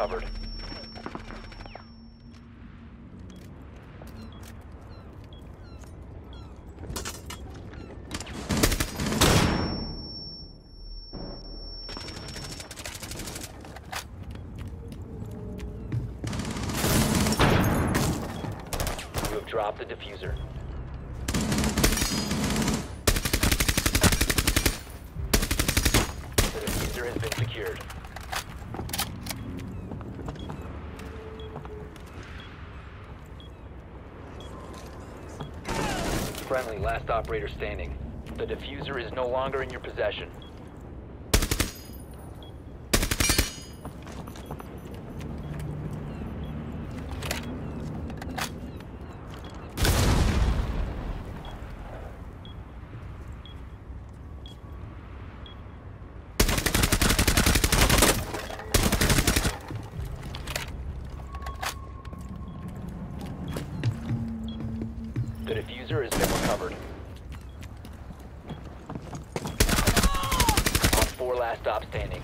recovered. You have dropped the diffuser. The diffuser has been secured. Friendly, last operator standing. The diffuser is no longer in your possession. The diffuser has been recovered. On 4 last stop standing.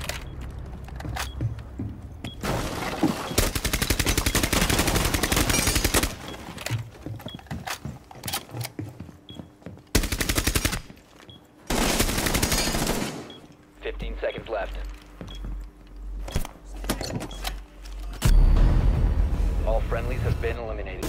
Fifteen seconds left. All friendlies have been eliminated.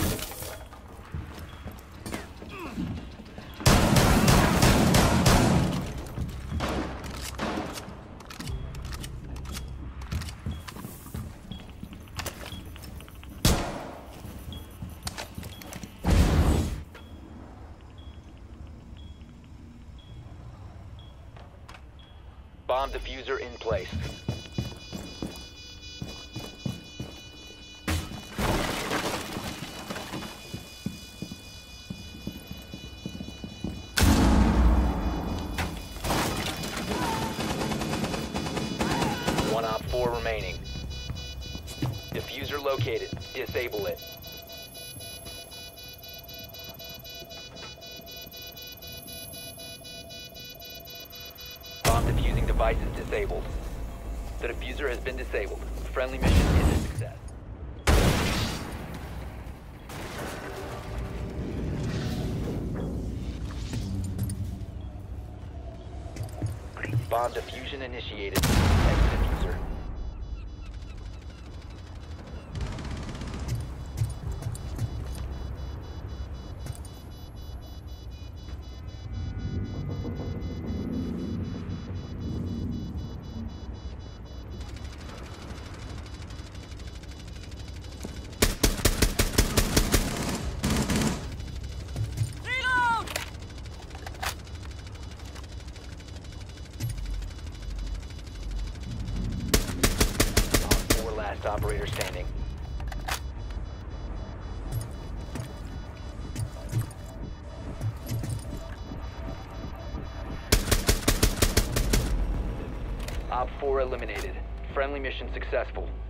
Bomb diffuser in place. One op 4 remaining. Diffuser located. Disable it. Bomb defusing device is disabled. The diffuser has been disabled. Friendly mission is a success. Bomb diffusion initiated. Exit diffuser. Last operator standing. Op 4 eliminated. Friendly mission successful.